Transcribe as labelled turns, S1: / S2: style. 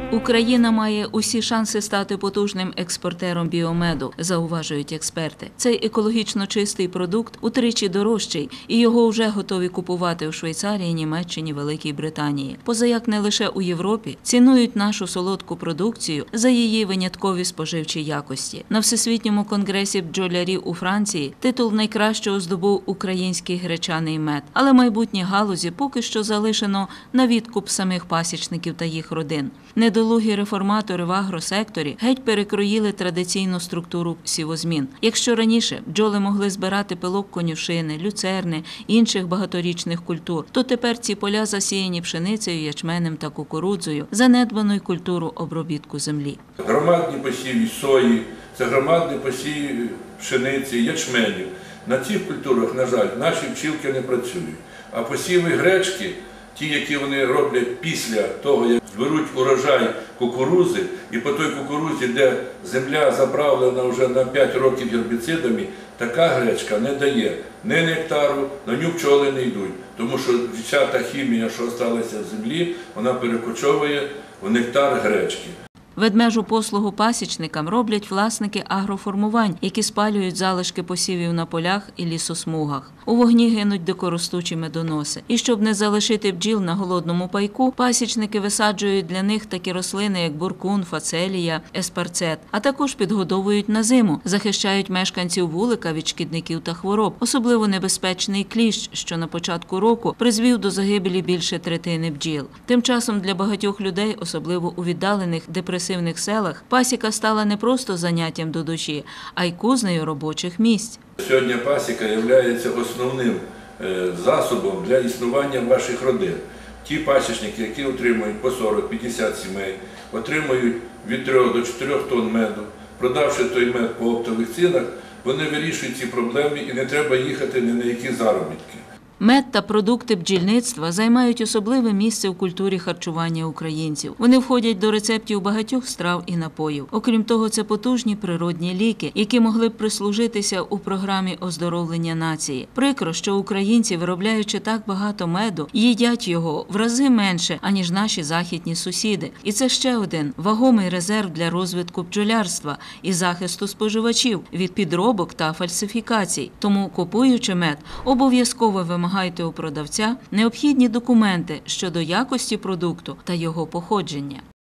S1: Україна має усі шанси стати потужним експортером біомеду, зауважують експерти. Цей екологічно чистий продукт утричі дорожчий, і його вже готові купувати у Швейцарії, Німеччині, Великій Британії. Позаяк не лише у Європі цінують нашу солодку продукцію за її виняткові споживчі якості. На Всесвітньому конгресі бджолярів у Франції титул найкращого здобув український гречаний мед. Але майбутнє галузі поки що залишено на відкуп самих пасічників та їх родин. Недолугі реформатори в агросекторі геть перекроїли традиційну структуру сівозмін. Якщо раніше бджоли могли збирати пилок конюшини, люцерни, інших багаторічних культур, то тепер ці поля засіяні пшеницею, ячменем та кукурудзою, занедбаною культуру обробітку землі.
S2: Громадні посіви сої, це громадні посіви пшениці, ячменю. На цих культурах, на жаль, наші бджілки не працюють. А посіви гречки, ті, які вони роблять після того, як беруть урожай кукурудзи, і по той кукурудзі, де земля заправлена вже на 5 років гербіцидами, така гречка не дає ні нектару, на нього пчоли не йдуть. Тому що вся та хімія, що залишилася в землі, вона перекочовує в нектар гречки.
S1: Ведмежу послугу пасічникам роблять власники агроформувань, які спалюють залишки посівів на полях і лісосмугах. У вогні гинуть дикоростучі медоноси. І щоб не залишити бджіл на голодному пайку, пасічники висаджують для них такі рослини, як буркун, фацелія, еспарцет, а також підгодовують на зиму, захищають мешканців вулика від шкідників та хвороб. Особливо небезпечний кліщ, що на початку року призвів до загибелі більше третини бджіл. Тим часом для багатьох людей, особливо у віддалених депресивних селах, пасіка стала не просто заняттям до душі, а й кузнею робочих місць.
S2: Сьогодні пасіка є основним засобом для існування ваших родин. Ті пасічники, які отримують по 40-50 сімей, отримують від 3 до 4 тонн меду. Продавши той мед по оптових цінах, вони вирішують ці проблеми і не треба їхати ні на які заробітки.
S1: Мед та продукти бджільництва займають особливе місце в культурі харчування українців. Вони входять до рецептів багатьох страв і напоїв. Окрім того, це потужні природні ліки, які могли б прислужитися у програмі оздоровлення нації. Прикро, що українці, виробляючи так багато меду, їдять його в рази менше, аніж наші західні сусіди. І це ще один вагомий резерв для розвитку бджолярства і захисту споживачів від підробок та фальсифікацій. Тому, купуючи мед, обов'язково вимагайте у продавця необхідні документи щодо якості продукту та його походження.